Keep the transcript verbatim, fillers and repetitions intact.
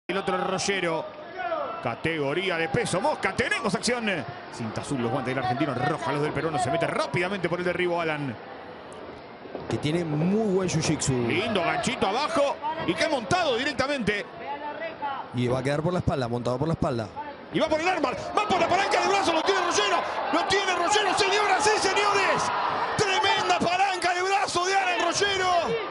El otro Rollero. Categoría de peso mosca. Tenemos acción. Cinta azul los guantes del argentino. Roja los del peruano. Se mete rápidamente por el derribo Alan. Que tiene muy buen jiu-jitsu. Lindo ganchito abajo. Y que ha montado directamente. Y va a quedar por la espalda, montado por la espalda. Y va por el armbar. Va por la palanca de brazo. Lo tiene Rollero. Lo tiene Rollero, señoras y señores. Tremenda palanca de brazo de Alan Rollero.